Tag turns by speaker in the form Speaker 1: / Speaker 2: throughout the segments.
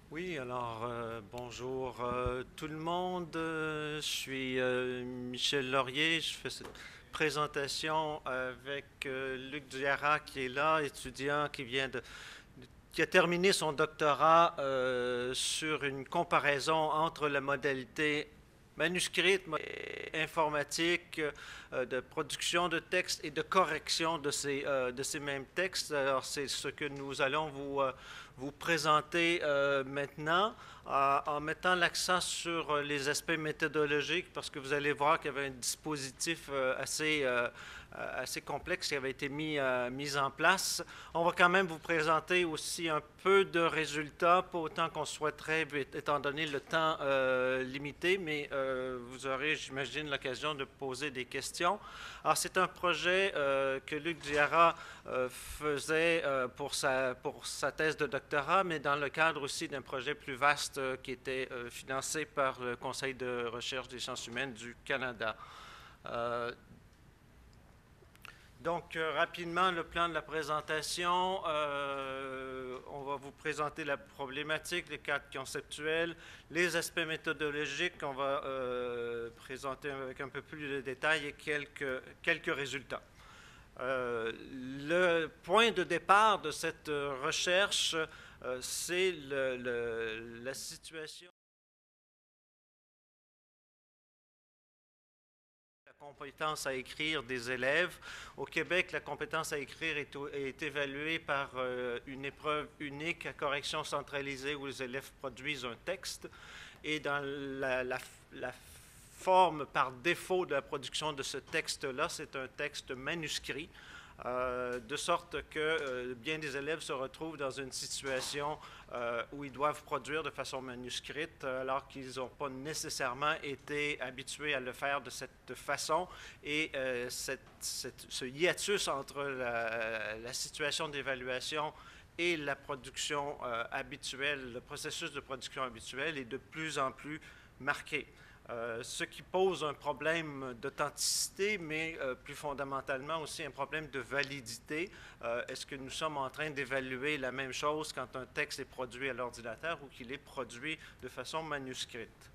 Speaker 1: Oui, alors bonjour tout le monde. Je suis Michel Laurier. Je fais cette présentation avec Luc Diarra qui est là, étudiant qui a terminé son doctorat sur une comparaison entre la modalité manuscrite et informatique de production de textes et de correction de ces mêmes textes. Alors, c'est ce que nous allons vous présenter maintenant en mettant l'accent sur les aspects méthodologiques parce que vous allez voir qu'il y avait un dispositif assez complexe qui avait été mis en place. On va quand même vous présenter aussi un peu de résultats, pas autant qu'on souhaiterait, étant donné le temps limité, mais vous aurez, j'imagine, l'occasion de poser des questions. Alors, c'est un projet que Luc Diarra faisait pour sa thèse de doctorat, mais dans le cadre aussi d'un projet plus vaste qui était financé par le Conseil de recherche des sciences humaines du Canada. Euh, donc, rapidement, le plan de la présentation. On va vous présenter la problématique, les cadres conceptuels, les aspects méthodologiques qu'on va présenter avec un peu plus de détails et quelques résultats. Le point de départ de cette recherche, c'est la situation. La compétence à écrire des élèves. Au Québec, la compétence à écrire est évaluée par une épreuve unique à correction centralisée où les élèves produisent un texte. Et dans la forme par défaut de la production de ce texte-là, c'est un texte manuscrit, de sorte que bien des élèves se retrouvent dans une situation où ils doivent produire de façon manuscrite alors qu'ils n'ont pas nécessairement été habitués à le faire de cette façon. Et ce hiatus entre la situation d'évaluation et la production habituelle, le processus de production habituel est de plus en plus marqué. Ce qui pose un problème d'authenticité, mais plus fondamentalement aussi un problème de validité. Est-ce que nous sommes en train d'évaluer la même chose quand un texte est produit à l'ordinateur ou qu'il est produit de façon manuscrite?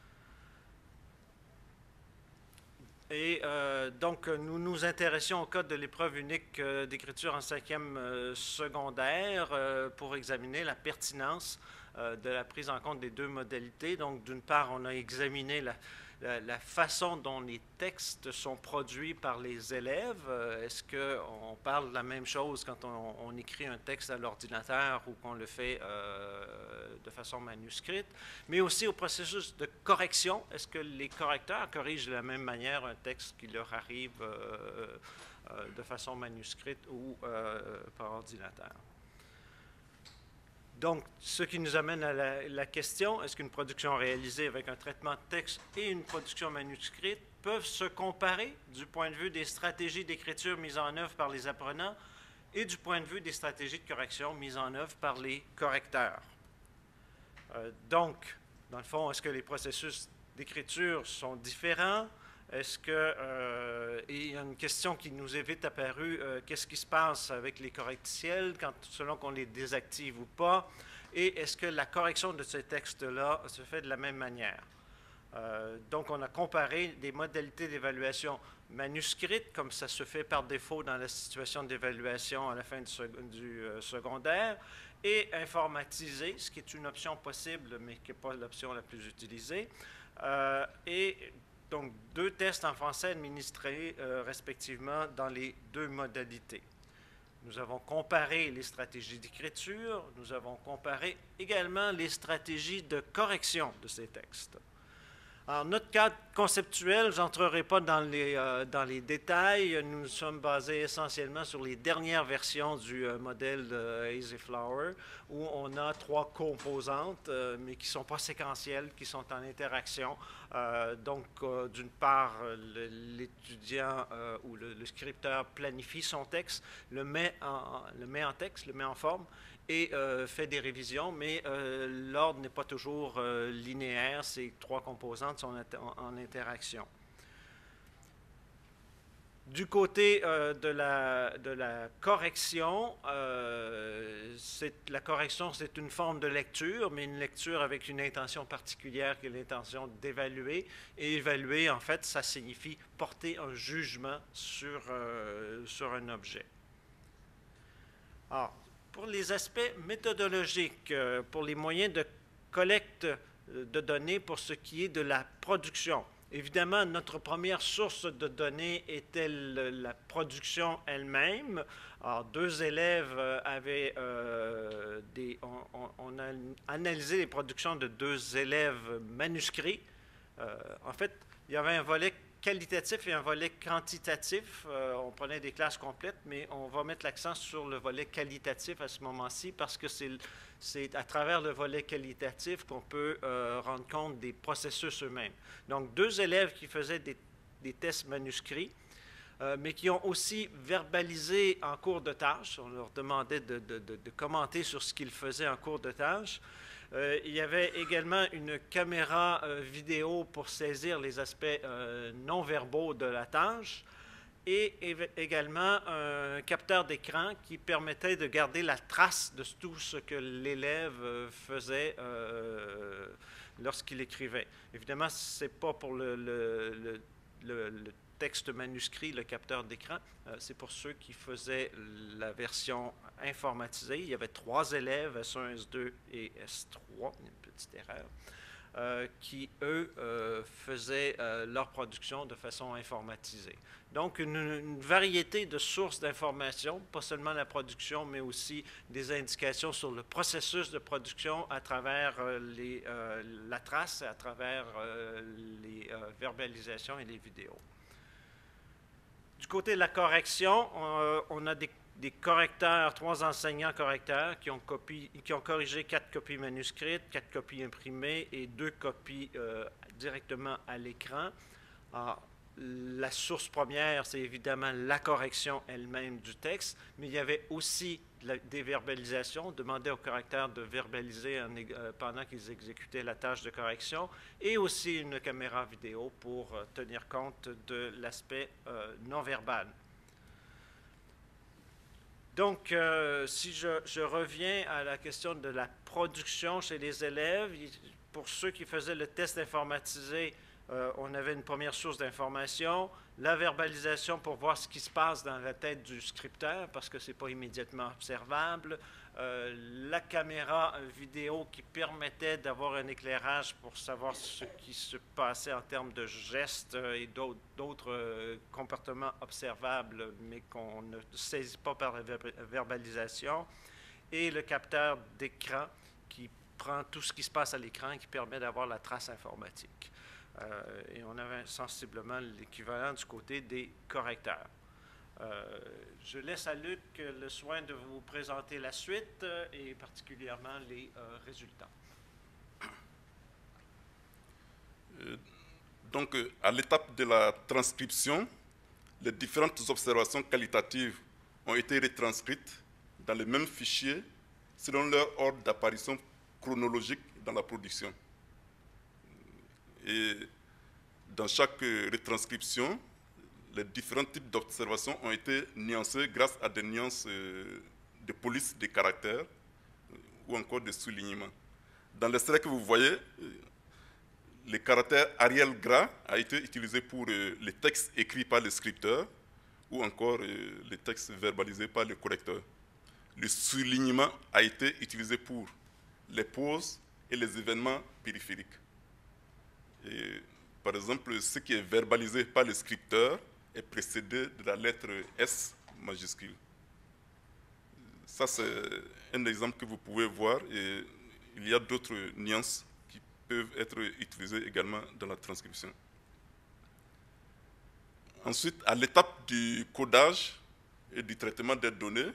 Speaker 1: Et donc, nous nous intéressions au code de l'épreuve unique d'écriture en cinquième secondaire pour examiner la pertinence de la prise en compte des deux modalités. Donc, d'une part, on a examiné la façon dont les textes sont produits par les élèves. Est-ce qu'on parle de la même chose quand on écrit un texte à l'ordinateur ou qu'on le fait de façon manuscrite? Mais aussi au processus de correction. Est-ce que les correcteurs corrigent de la même manière un texte qui leur arrive de façon manuscrite ou par ordinateur? Donc, ce qui nous amène à la question, est-ce qu'une production réalisée avec un traitement de texte et une production manuscrite peuvent se comparer du point de vue des stratégies d'écriture mises en œuvre par les apprenants et du point de vue des stratégies de correction mises en œuvre par les correcteurs? Donc, dans le fond, est-ce que les processus d'écriture sont différents? Est-ce que, et il y a une question qui nous est vite apparue, qu'est-ce qui se passe avec les correctiels selon qu'on les désactive ou pas? Et est-ce que la correction de ces textes-là se fait de la même manière? Donc, on a comparé des modalités d'évaluation manuscrites, comme ça se fait par défaut dans la situation d'évaluation à la fin du secondaire, et informatisées, ce qui est une option possible, mais qui n'est pas l'option la plus utilisée. Et donc, deux tests en français administrés respectivement dans les deux modalités. Nous avons comparé les stratégies d'écriture, nous avons comparé également les stratégies de correction de ces textes. Alors, notre cadre conceptuel, je n'entrerai pas dans les détails. Nous sommes basés essentiellement sur les dernières versions du modèle de Hazy Flower, où on a trois composantes, mais qui ne sont pas séquentielles, qui sont en interaction. Donc, d'une part, l'étudiant ou le scripteur planifie son texte, le met en texte, le met en forme, et fait des révisions, mais l'ordre n'est pas toujours linéaire. Ces trois composantes sont en interaction. Du côté de la correction, la correction, c'est une forme de lecture, mais une lecture avec une intention particulière qui est l'intention d'évaluer. Et évaluer, en fait, ça signifie porter un jugement sur un objet. Alors, pour les aspects méthodologiques, pour les moyens de collecte de données pour ce qui est de la production. Évidemment, notre première source de données était la production elle-même. Alors, deux élèves avaient on a analysé les productions de deux élèves manuscrits. En fait, il y avait un volet qualitatif et un volet quantitatif. On prenait des classes complètes, mais on va mettre l'accent sur le volet qualitatif à ce moment-ci parce que c'est à travers le volet qualitatif qu'on peut rendre compte des processus eux-mêmes. Donc, deux élèves qui faisaient des tests manuscrits, mais qui ont aussi verbalisé en cours de tâche. On leur demandait de commenter sur ce qu'ils faisaient en cours de tâche. Il y avait également une caméra vidéo pour saisir les aspects non-verbaux de la tâche et également un capteur d'écran qui permettait de garder la trace de tout ce que l'élève faisait lorsqu'il écrivait. Évidemment, ce n'est pas pour le texte manuscrit, le capteur d'écran, c'est pour ceux qui faisaient la version informatisée. Il y avait 3 élèves, S1, S2 et S3, une petite erreur, qui, eux, faisaient leur production de façon informatisée. Donc, une variété de sources d'informations, pas seulement la production, mais aussi des indications sur le processus de production à travers la trace, à travers les verbalisations et les vidéos. Du côté de la correction, on a des correcteurs, 3 enseignants correcteurs qui ont corrigé 4 copies manuscrites, 4 copies imprimées et 2 copies directement à l'écran. La source première, c'est évidemment la correction elle-même du texte, mais il y avait aussi des verbalisations. On demandait aux correcteurs de verbaliser pendant qu'ils exécutaient la tâche de correction, et aussi une caméra vidéo pour tenir compte de l'aspect non-verbal. Donc, si je reviens à la question de la production chez les élèves, pour ceux qui faisaient le test informatisé, on avait une première source d'information, la verbalisation pour voir ce qui se passe dans la tête du scripteur, parce que ce n'est pas immédiatement observable, la caméra vidéo qui permettait d'avoir un éclairage pour savoir ce qui se passait en termes de gestes et d'autres comportements observables, mais qu'on ne saisit pas par la verbalisation, et le capteur d'écran qui prend tout ce qui se passe à l'écran et qui permet d'avoir la trace informatique. Et on avait sensiblement l'équivalent du côté des correcteurs. Je laisse à Luc le soin de vous présenter la suite et particulièrement les résultats.
Speaker 2: Donc, à l'étape de la transcription, les différentes observations qualitatives ont été retranscrites dans le même fichier selon leur ordre d'apparition chronologique dans la production. Et dans chaque retranscription, les différents types d'observations ont été nuancés grâce à des nuances de police des caractères ou encore de soulignement. Dans l'extrait que vous voyez, le caractère Arial gras a été utilisé pour les textes écrits par le scripteur ou encore les textes verbalisés par le correcteur. Le soulignement a été utilisé pour les pauses et les événements périphériques. Et, par exemple, ce qui est verbalisé par le scripteur est précédé de la lettre S majuscule. Ça, c'est un exemple que vous pouvez voir, et il y a d'autres nuances qui peuvent être utilisées également dans la transcription. Ensuite, à l'étape du codage et du traitement des données,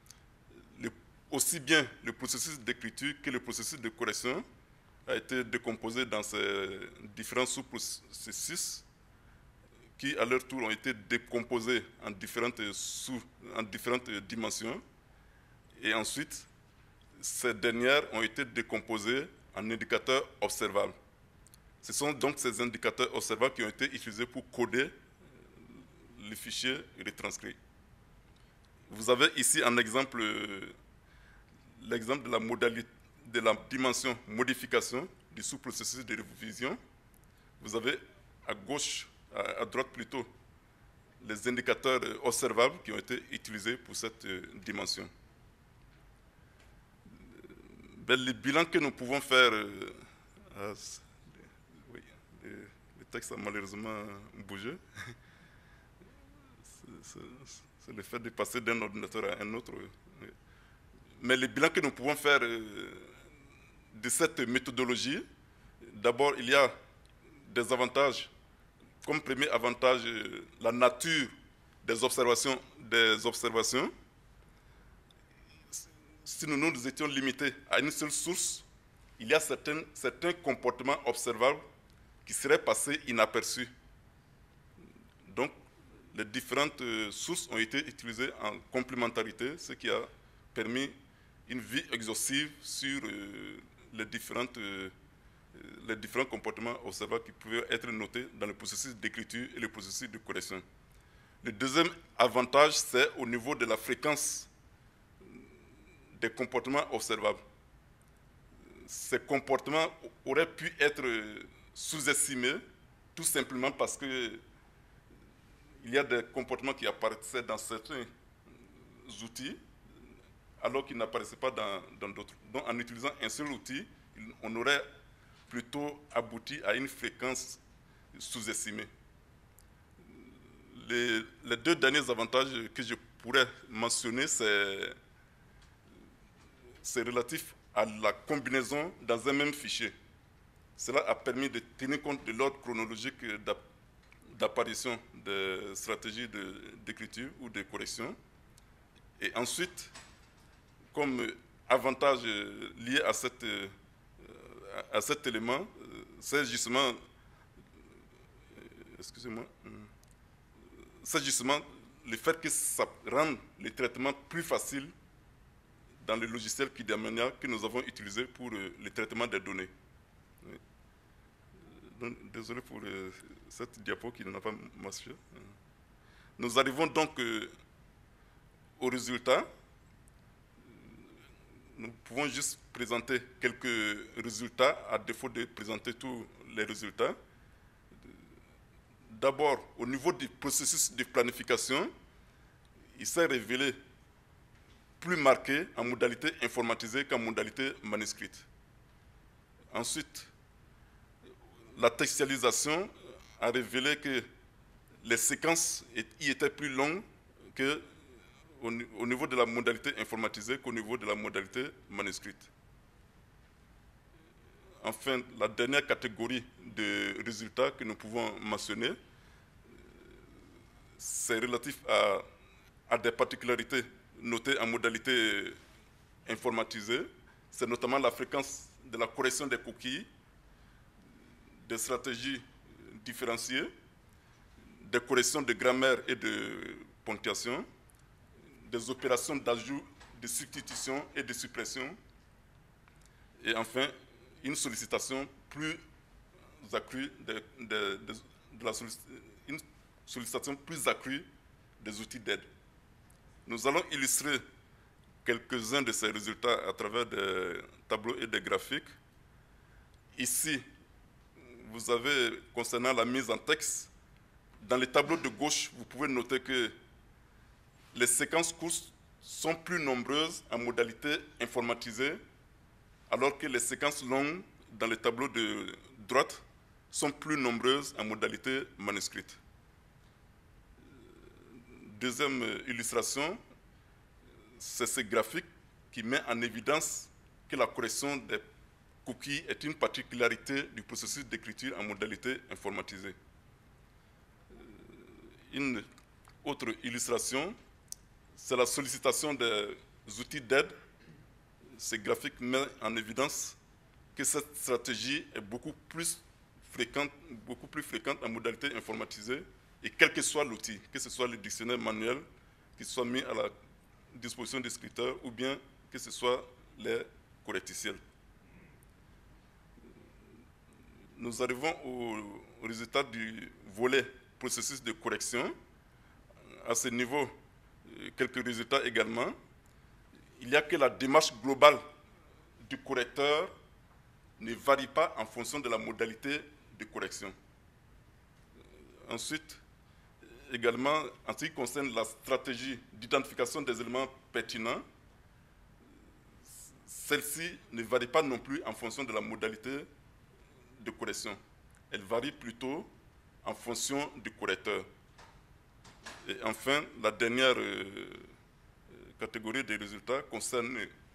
Speaker 2: aussi bien le processus d'écriture que le processus de correction a été décomposé dans ces différents sous-processus qui, à leur tour, ont été décomposés en différentes dimensions. Et ensuite, ces dernières ont été décomposées en indicateurs observables. Ce sont donc ces indicateurs observables qui ont été utilisés pour coder le fichier retranscrit. Vous avez ici un exemple, l'exemple de la modalité, de la dimension modification du sous-processus de révision. Vous avez à gauche, à droite plutôt, les indicateurs observables qui ont été utilisés pour cette dimension. Le bilan que nous pouvons faire, oui, le texte a malheureusement bougé. C'est le fait de passer d'un ordinateur à un autre. Mais le bilan que nous pouvons faire de cette méthodologie, d'abord, il y a des avantages. Comme premier avantage, la nature des observations. Si nous nous étions limités à une seule source, il y a certains comportements observables qui seraient passés inaperçus. Donc, les différentes sources ont été utilisées en complémentarité, ce qui a permis une vue exhaustive sur les différents comportements observables qui pouvaient être notés dans le processus d'écriture et le processus de correction. Le deuxième avantage, c'est au niveau de la fréquence des comportements observables. Ces comportements auraient pu être sous-estimés tout simplement parce que il y a des comportements qui apparaissaient dans certains outils alors qu'ils n'apparaissaient pas dans d'autres. Donc en utilisant un seul outil, on aurait plutôt abouti à une fréquence sous-estimée. Les deux derniers avantages que je pourrais mentionner, c'est relatif à la combinaison dans un même fichier. Cela a permis de tenir compte de l'ordre chronologique d'apparition des stratégies d'écriture ou de correction. Et ensuite, comme avantage lié à cet élément, c'est justement, c'est justement le fait que ça rende le traitement plus facile dans le logiciel Kidamania que nous avons utilisé pour le traitement des données. Oui. Donc, désolé pour cette diapo qui n'a pas marché. Nous arrivons donc au résultat. Nous pouvons juste présenter quelques résultats, à défaut de présenter tous les résultats. D'abord, au niveau du processus de planification, il s'est révélé plus marqué en modalité informatisée qu'en modalité manuscrite. Ensuite, la textualisation a révélé que les séquences y étaient plus longues au niveau de la modalité informatisée qu'au niveau de la modalité manuscrite. Enfin, la dernière catégorie de résultats que nous pouvons mentionner, c'est relatif à des particularités notées en modalité informatisée. C'est notamment la fréquence de la correction des coquilles, des stratégies différenciées, des corrections de grammaire et de ponctuation, des opérations d'ajout, de substitution et de suppression, et enfin, une sollicitation plus accrue une sollicitation plus accrue des outils d'aide. Nous allons illustrer quelques-uns de ces résultats à travers des tableaux et des graphiques. Ici, vous avez, concernant la mise en texte, dans les tableaux de gauche, vous pouvez noter que les séquences courtes sont plus nombreuses en modalité informatisée, alors que les séquences longues dans les tableaux de droite sont plus nombreuses en modalité manuscrite. Deuxième illustration, c'est ce graphique qui met en évidence que la correction des cookies est une particularité du processus d'écriture en modalité informatisée. Une autre illustration, c'est la sollicitation des outils d'aide. Ce graphique met en évidence que cette stratégie est beaucoup plus fréquente en modalité informatisée, et quel que soit l'outil, que ce soit le dictionnaire manuel qui soit mis à la disposition des scripteurs ou bien que ce soit les correcticiels. Nous arrivons au résultat du volet processus de correction. à ce niveau quelques résultats également. Il n'y a que la démarche globale du correcteur ne varie pas en fonction de la modalité de correction. Ensuite, également, en ce qui concerne la stratégie d'identification des éléments pertinents, celle-ci ne varie pas non plus en fonction de la modalité de correction. Elle varie plutôt en fonction du correcteur. Et enfin, la dernière catégorie des résultats concerne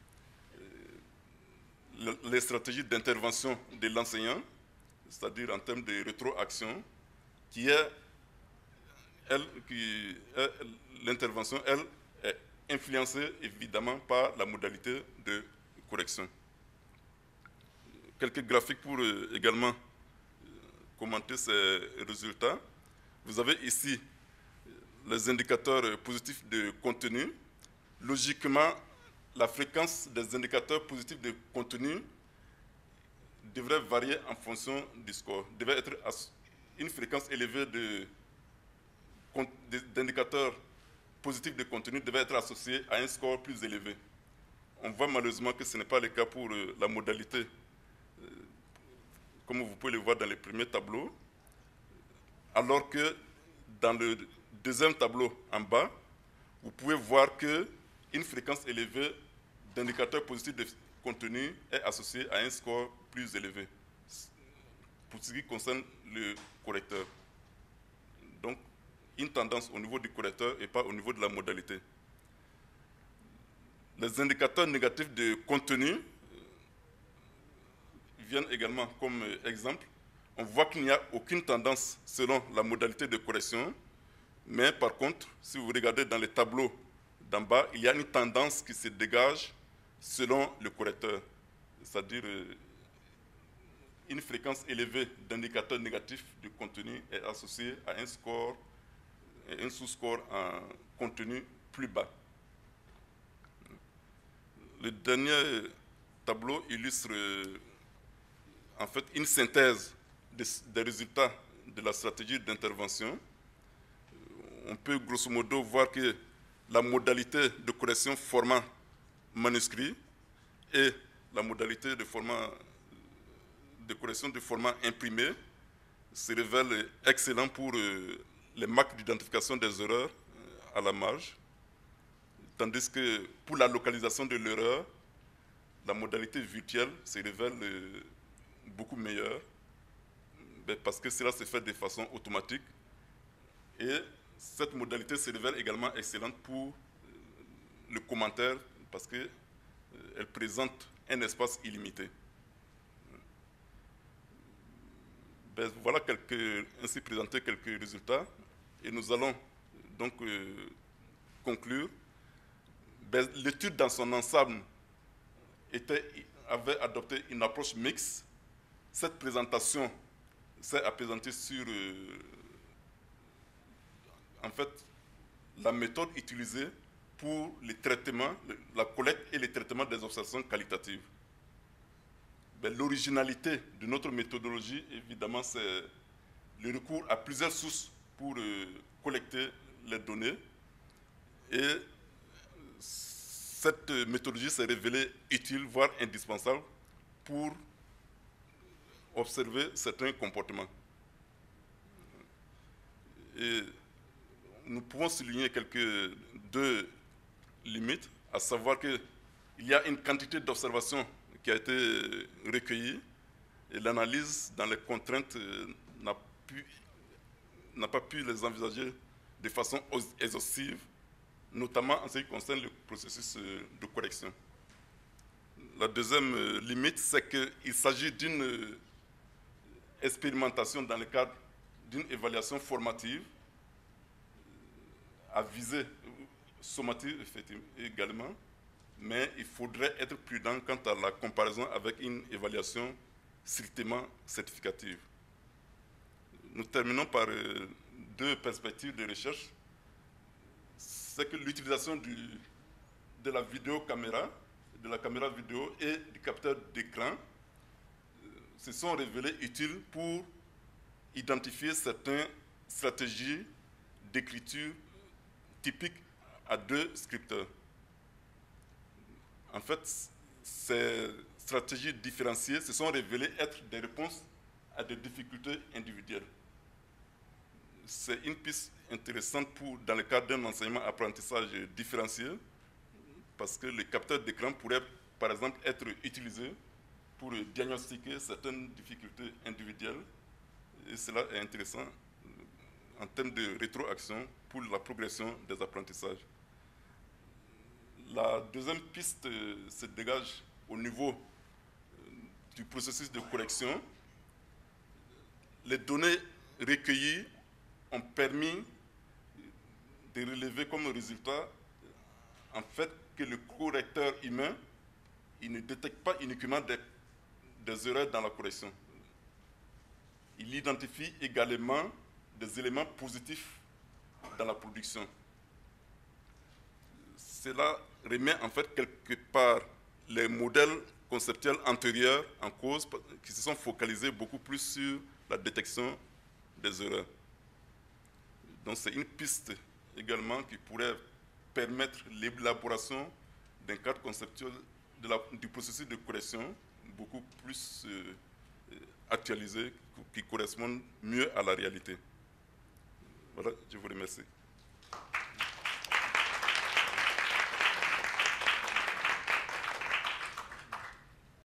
Speaker 2: les stratégies d'intervention de l'enseignant, c'est-à-dire en termes de rétroaction, l'intervention, elle, est influencée évidemment par la modalité de correction. Quelques graphiques pour également commenter ces résultats. Vous avez ici les indicateurs positifs de contenu. Logiquement, la fréquence des indicateurs positifs de contenu devrait varier en fonction du score. Devrait être une fréquence élevée d'indicateurs positifs de contenu devait être associée à un score plus élevé. On voit malheureusement que ce n'est pas le cas pour la modalité, comme vous pouvez le voir dans les premiers tableaux, alors que dans le deuxième tableau en bas, vous pouvez voir qu'une fréquence élevée d'indicateurs positifs de contenu est associée à un score plus élevé pour ce qui concerne le correcteur. Donc, une tendance au niveau du correcteur et pas au niveau de la modalité. Les indicateurs négatifs de contenu viennent également comme exemple. On voit qu'il n'y a aucune tendance selon la modalité de correction, mais par contre, si vous regardez dans les tableaux d'en bas, il y a une tendance qui se dégage selon le correcteur, c'est-à-dire une fréquence élevée d'indicateurs négatifs de contenu est associée à un score, un sous-score en contenu plus bas. Le dernier tableau illustre en fait une synthèse des résultats de la stratégie d'intervention. On peut grosso modo voir que la modalité de correction format manuscrit et la modalité de correction de format imprimé se révèlent excellents pour les marques d'identification des erreurs à la marge, tandis que pour la localisation de l'erreur, la modalité virtuelle se révèle beaucoup meilleure, parce que cela se fait de façon automatique, et cette modalité se révèle également excellente pour le commentaire, parce qu'elle présente un espace illimité. Voilà ainsi présenté quelques résultats, et nous allons donc conclure. L'étude dans son ensemble avait adopté une approche mixte. Cette présentation s'est appesantée sur en fait, la méthode utilisée pour le traitement, la collecte et le traitement des observations qualitatives. L'originalité de notre méthodologie, évidemment, c'est le recours à plusieurs sources pour collecter les données. Et cette méthodologie s'est révélée utile, voire indispensable, pour observer certains comportements. Et nous pouvons souligner deux limites, à savoir qu'il y a une quantité d'observations qui a été recueillie et l'analyse dans les contraintes n'a pas pu les envisager de façon exhaustive, notamment en ce qui concerne le processus de correction. La deuxième limite, c'est qu'il s'agit d'une expérimentation dans le cadre d'une évaluation formative à visée sommative effectivement, également, mais il faudrait être prudent quant à la comparaison avec une évaluation strictement certificative. Nous terminons par deux perspectives de recherche. C'est que l'utilisation de la vidéocaméra, de la caméra vidéo et du capteur d'écran se sont révélés utiles pour identifier certaines stratégies d'écriture typiques à 2 scripteurs. En fait, ces stratégies différenciées se sont révélées être des réponses à des difficultés individuelles. C'est une piste intéressante dans le cadre d'un enseignement-apprentissage différencié, parce que le capteur d'écran pourrait, par exemple, être utilisé pour diagnostiquer certaines difficultés individuelles. Et cela est intéressant en termes de rétroaction pour la progression des apprentissages. La deuxième piste se dégage au niveau du processus de correction. Les données recueillies ont permis de relever comme résultat en fait que le correcteur humain il ne détecte pas uniquement des erreurs dans la correction. Il identifie également des éléments positifs dans la production. Cela remet en fait quelque part les modèles conceptuels antérieurs en cause qui se sont focalisés beaucoup plus sur la détection des erreurs. Donc c'est une piste également qui pourrait permettre l'élaboration d'un cadre conceptuel du processus de correction beaucoup plus actualisé, qui correspond mieux à la réalité. Voilà, je vous remercie.